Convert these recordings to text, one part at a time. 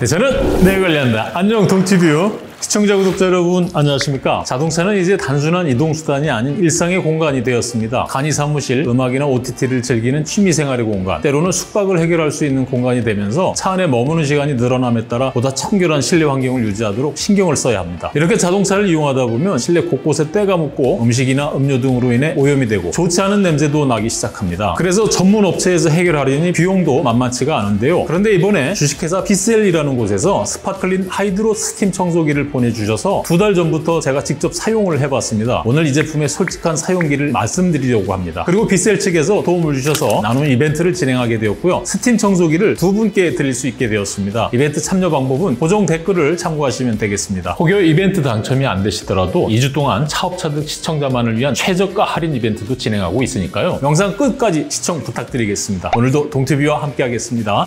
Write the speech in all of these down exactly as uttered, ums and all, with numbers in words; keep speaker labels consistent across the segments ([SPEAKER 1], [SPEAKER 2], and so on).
[SPEAKER 1] 네, 저는 네 관리한다. 안녕 동티뷰 시청자 구독자 여러분 안녕하십니까? 자동차는 이제 단순한 이동수단이 아닌 일상의 공간이 되었습니다. 간이 사무실, 음악이나 오티티를 즐기는 취미생활의 공간, 때로는 숙박을 해결할 수 있는 공간이 되면서 차 안에 머무는 시간이 늘어남에 따라 보다 청결한 실내 환경을 유지하도록 신경을 써야 합니다. 이렇게 자동차를 이용하다 보면 실내 곳곳에 때가 묻고 음식이나 음료 등으로 인해 오염이 되고 좋지 않은 냄새도 나기 시작합니다. 그래서 전문 업체에서 해결하려니 비용도 만만치가 않은데요. 그런데 이번에 주식회사 비셀이라는 곳에서 스파클린 하이드로 스팀 청소기를 보내주셔서 두 달 전부터 제가 직접 사용을 해봤습니다. 오늘 이 제품의 솔직한 사용기를 말씀드리려고 합니다. 그리고 비셀 측에서 도움을 주셔서 나눔 이벤트를 진행하게 되었고요. 스팀 청소기를 두 분께 드릴 수 있게 되었습니다. 이벤트 참여 방법은 고정 댓글을 참고하시면 되겠습니다. 혹여 이벤트 당첨이 안 되시더라도 이 주 동안 차업차득 시청자만을 위한 최저가 할인 이벤트도 진행하고 있으니까요. 영상 끝까지 시청 부탁드리겠습니다. 오늘도 동티뷰와 함께 하겠습니다.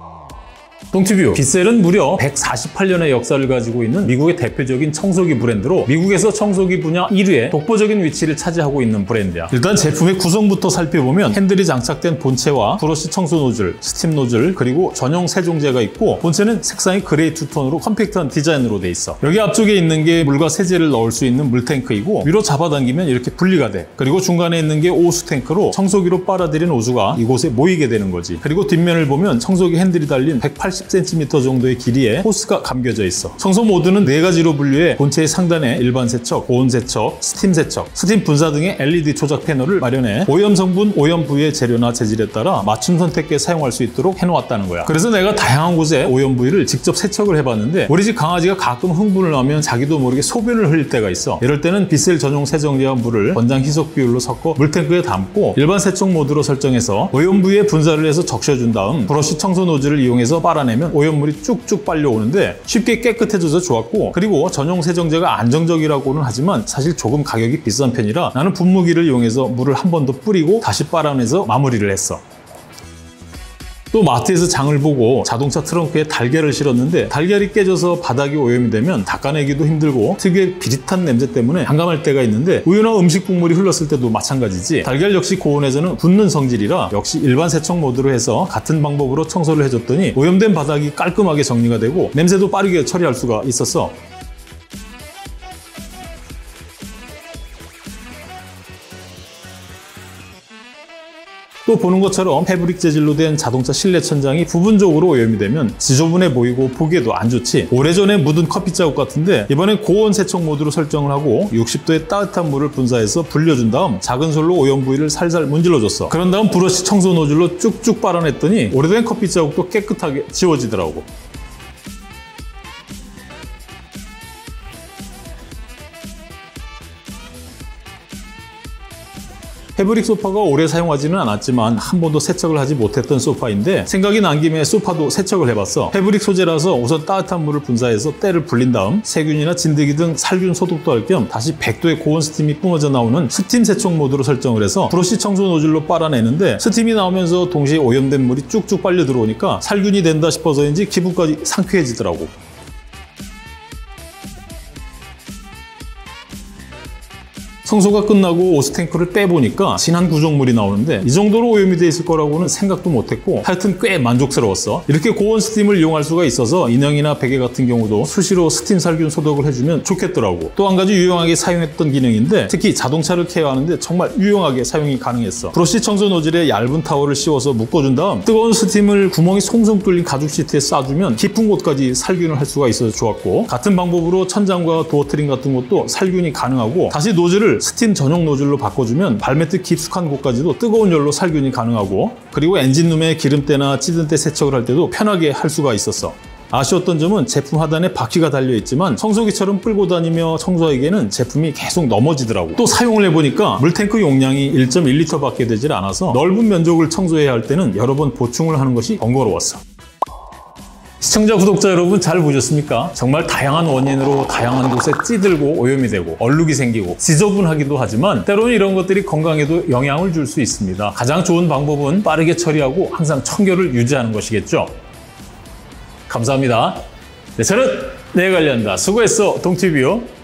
[SPEAKER 1] 동티뷰, 비셀은 무려 백사십팔 년의 역사를 가지고 있는 미국의 대표적인 청소기 브랜드로 미국에서 청소기 분야 일 위의 독보적인 위치를 차지하고 있는 브랜드야. 일단 제품의 구성부터 살펴보면 핸들이 장착된 본체와 브러쉬 청소 노즐, 스팀 노즐, 그리고 전용 세정제가 있고 본체는 색상이 그레이 투톤으로 컴팩트한 디자인으로 돼 있어. 여기 앞쪽에 있는 게 물과 세제를 넣을 수 있는 물탱크이고 위로 잡아당기면 이렇게 분리가 돼. 그리고 중간에 있는 게 오수 탱크로 청소기로 빨아들인 오수가 이곳에 모이게 되는 거지. 그리고 뒷면을 보면 청소기 핸들이 달린 백팔십 센티미터 정도의 길이에 호스가 감겨져 있어. 청소 모드는 네 가지로 분류해 본체의 상단에 일반 세척, 고온 세척, 스팀 세척, 스팀 분사 등의 엘이디 조작 패널을 마련해 오염 성분, 오염 부위의 재료나 재질에 따라 맞춤 선택해 사용할 수 있도록 해놓았다는 거야. 그래서 내가 다양한 곳에 오염 부위를 직접 세척을 해봤는데 우리 집 강아지가 가끔 흥분을 하면 자기도 모르게 소변을 흘릴 때가 있어. 이럴 때는 비셀 전용 세정제와 물을 권장 희석 비율로 섞어 물탱크에 담고 일반 세척 모드로 설정해서 오염 부위에 분사를 해서 적셔준 다음 브러쉬 청소 노즐을 이용해서 빨아내 면 오염물이 쭉쭉 빨려오는데 쉽게 깨끗해져서 좋았고, 그리고 전용 세정제가 안정적이라고는 하지만 사실 조금 가격이 비싼 편이라 나는 분무기를 이용해서 물을 한 번 더 뿌리고 다시 빨아내서 마무리를 했어. 또 마트에서 장을 보고 자동차 트렁크에 달걀을 실었는데 달걀이 깨져서 바닥이 오염이 되면 닦아내기도 힘들고 특유의 비릿한 냄새 때문에 난감할 때가 있는데 우유나 음식 국물이 흘렀을 때도 마찬가지지. 달걀 역시 고온에서는 굳는 성질이라 역시 일반 세척 모드로 해서 같은 방법으로 청소를 해줬더니 오염된 바닥이 깔끔하게 정리가 되고 냄새도 빠르게 처리할 수가 있었어. 또 보는 것처럼 패브릭 재질로 된 자동차 실내 천장이 부분적으로 오염이 되면 지저분해 보이고 보기에도 안 좋지. 오래전에 묻은 커피 자국 같은데 이번엔 고온 세척 모드로 설정을 하고 육십 도의 따뜻한 물을 분사해서 불려준 다음 작은 솔로 오염 부위를 살살 문질러줬어. 그런 다음 브러쉬 청소 노즐로 쭉쭉 빨아냈더니 오래된 커피 자국도 깨끗하게 지워지더라고. 패브릭 소파가 오래 사용하지는 않았지만 한 번도 세척을 하지 못했던 소파인데 생각이 난 김에 소파도 세척을 해봤어. 패브릭 소재라서 우선 따뜻한 물을 분사해서 때를 불린 다음 세균이나 진드기 등 살균 소독도 할 겸 다시 백 도의 고온 스팀이 뿜어져 나오는 스팀 세척 모드로 설정을 해서 브러쉬 청소 노즐로 빨아내는데 스팀이 나오면서 동시에 오염된 물이 쭉쭉 빨려 들어오니까 살균이 된다 싶어서인지 기분까지 상쾌해지더라고. 청소가 끝나고 오수탱크를 빼보니까 진한 구정물이 나오는데 이 정도로 오염이 돼 있을 거라고는 생각도 못했고 하여튼 꽤 만족스러웠어. 이렇게 고온 스팀을 이용할 수가 있어서 인형이나 베개 같은 경우도 수시로 스팀 살균 소독을 해주면 좋겠더라고. 또 한 가지 유용하게 사용했던 기능인데 특히 자동차를 케어하는데 정말 유용하게 사용이 가능했어. 브러쉬 청소 노즐에 얇은 타월을 씌워서 묶어준 다음 뜨거운 스팀을 구멍이 송송 뚫린 가죽 시트에 쏴주면 깊은 곳까지 살균을 할 수가 있어서 좋았고, 같은 방법으로 천장과 도어 트림 같은 것도 살균이 가능하고 다시 노즐을 스팀 전용 노즐로 바꿔주면 발매트 깊숙한 곳까지도 뜨거운 열로 살균이 가능하고, 그리고 엔진룸에 기름때나 찌든 때 세척을 할 때도 편하게 할 수가 있었어. 아쉬웠던 점은 제품 하단에 바퀴가 달려있지만 청소기처럼 끌고 다니며 청소하기에는 제품이 계속 넘어지더라고. 또 사용을 해보니까 물탱크 용량이 일 점 일 리터밖에 되질 않아서 넓은 면적을 청소해야 할 때는 여러 번 보충을 하는 것이 번거로웠어. 시청자, 구독자 여러분 잘 보셨습니까? 정말 다양한 원인으로 다양한 곳에 찌들고 오염이 되고 얼룩이 생기고 지저분하기도 하지만 때로는 이런 것들이 건강에도 영향을 줄 수 있습니다. 가장 좋은 방법은 빠르게 처리하고 항상 청결을 유지하는 것이겠죠. 감사합니다. 네, 저는 네 관리한다. 수고했어, 동티뷰.